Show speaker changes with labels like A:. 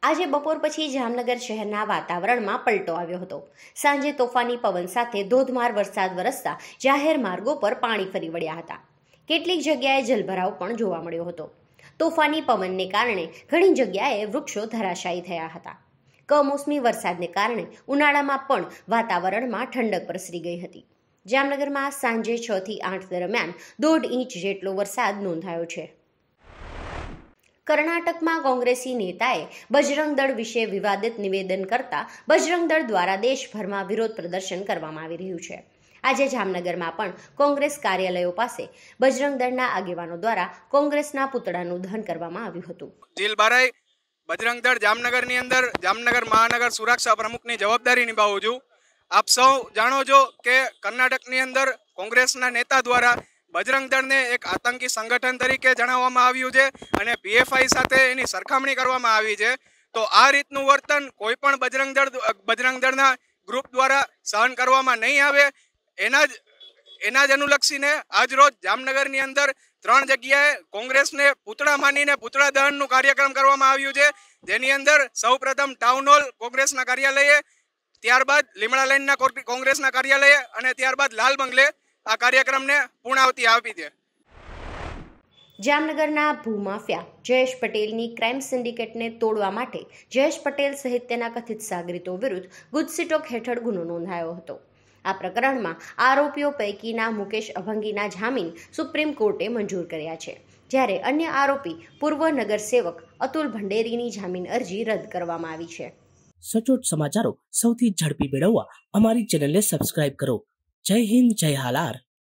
A: આજે બપોર પછી જામનગર શહેરના વાતાવરણમાં પલટો આવ્યો હતો। સાંજે તોફાની પવન સાથે ધોધમાર વરસાદ વરસતા જાહેર માર્ગો પર પાણી ફરી વળ્યા હતા। કેટલીક જગ્યાએ જલભરાવ પણ જોવા મળ્યો હતો। તોફાની પવનને કારણે ઘણી જગ્યાએ વૃક્ષો ધરાશાયી થયા હતા। કમોસમી વરસાદને કારણે ઉનાળામાં પણ વાતાવરણમાં ઠંડક પ્રસરી ગઈ હતી। જામનગરમાં સાંજે 6 થી 8 દરમિયાન 1.5 ઇંચ જેટલો વરસાદ નોંધાયો છે। કર્ણાટકમાં કોંગ્રેસી નેતાએ બજરંગ દળ વિશે વિવાદિત નિવેદન કરતા બજરંગ દળ દ્વારા દેશભરમાં વિરોધ પ્રદર્શન કરવામાં આવી રહ્યું છે। આજે જામનગરમાં પણ કોંગ્રેસ કાર્યાલયો પાસે બજરંગ દળના આગેવાનો દ્વારા કોંગ્રેસના પુતળાનું દહન કરવામાં આવ્યું હતું।
B: જીલ બારાઈ બજરંગ દળ જામનગરની અંદર જામનગર મહાનગર સુરક્ષા પ્રમુખની જવાબદારી નિભાવું છું। આપ સૌ જાણો છો કે કર્ણાટકની અંદર કોંગ્રેસના નેતા દ્વારા બજરંગ દળને એક આતંકી સંગઠન તરીકે જણાવવામાં આવ્યું છે અને પીએફઆઈ સાથે એની સરખામણી કરવામાં આવી છે। તો આ રીતનું વર્તન કોઈ પણ બજરંગ દળના ગ્રુપ દ્વારા સહન કરવામાં નહીં આવે। એના જ અનુલક્ષીને આજ રોજ જામનગરની અંદર 3 જગ્યાએ કોંગ્રેસને પુતળા માનીને પુતળા દહનનું કાર્યક્રમ કરવામાં આવ્યું છે, જેની અંદર સૌપ્રથમ ટાઉન હોલ કોંગ્રેસના કાર્યાલયે, ત્યારબાદ લીમડા લાઇનના કોંગ્રેસના કાર્યાલયે અને ત્યારબાદ લાલ બંગલે આ કાર્યક્રમને પૂર્ણાવતી આપી છે।
A: જામનગરના ભૂમાફિયા જયેશ પટેલની ક્રાઇમ સિન્ડિકેટને તોડવા માટે જયેશ પટેલ સહિત તેના કથિત સાગરીતો વિરુદ્ધ ગુજસીટોક હેઠળ ગુનો નોંધાયો હતો। આ પ્રકરણમાં આરોપીઓ પૈકીના મુકેશ અભંગીના જામીન સુપ્રીમ કોર્ટે મંજૂર કર્યા છે, જ્યારે અન્ય આરોપી પૂર્વ નગરસેવક અતુલ ભંડેરીની જામીન અરજી રદ કરવામાં આવી છે।
C: સચોટ સમાચારો સૌથી ઝડપી મેળવવા અમારી ચેનલને સબસ્ક્રાઇબ કરો। જય હિન્દ, જય હાલાર।